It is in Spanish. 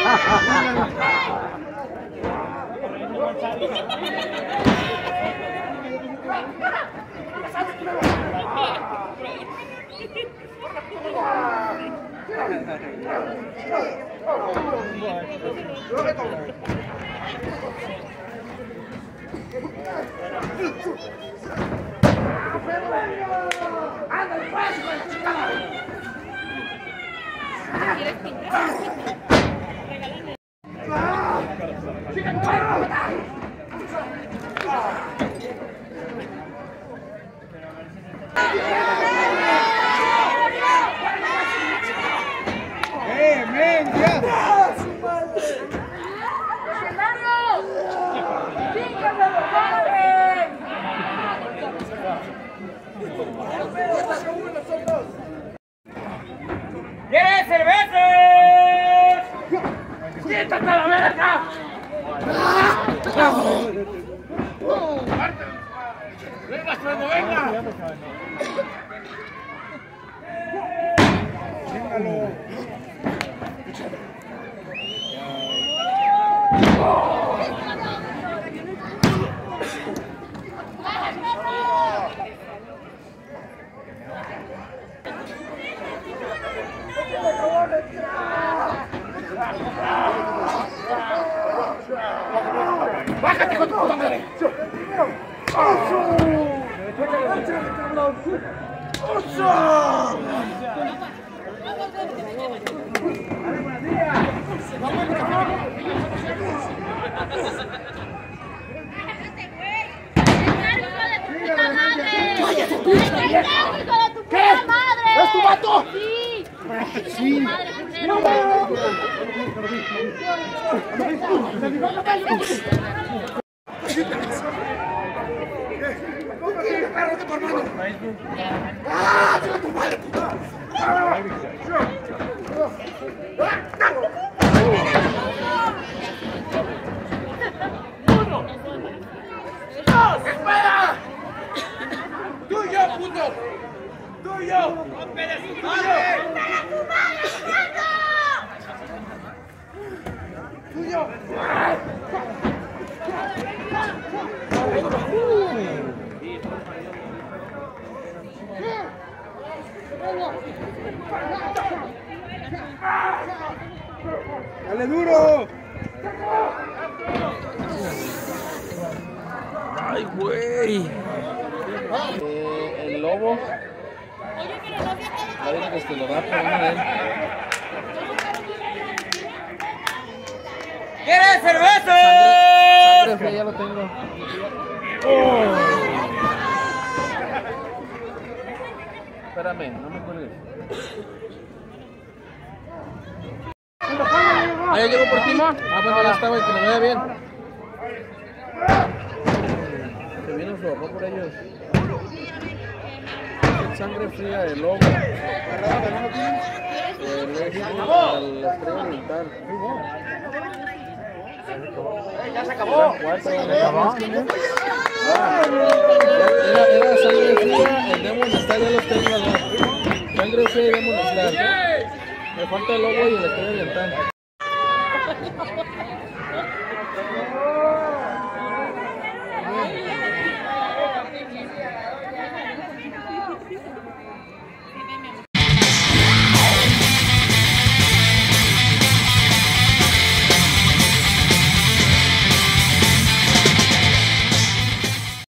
¿Quieres cervezas? ¡Siéntate a la verga! ¡Venga, Fuego, venga! ¡Bájate con tu puta madre! ¿Qué? ¿Es tu vato? Sí. Sí. ¡Espera! ¡Tuyo, puto! ¡Tuyo! ¡Rompe de su madre! ¡Tuyo! ¡Dale duro! ¡Ay, güey! El lobo. Parece que se lo da por una de él. ¿Quieres cerveza? Sangre fría, ya lo tengo. Espérame, no me cuelgues. Ah, ya llegó por ti. Ah, bueno, ya estaba y que me vaya bien. Se vino su papá por ellos. Sangre fría de lobo. Al estrella oriental. ¡Ya se acabó! Era sangre fría, el Demon Star ya los tengo. Sangre fría y Demon Star. Me falta el lobo y el estrella oriental.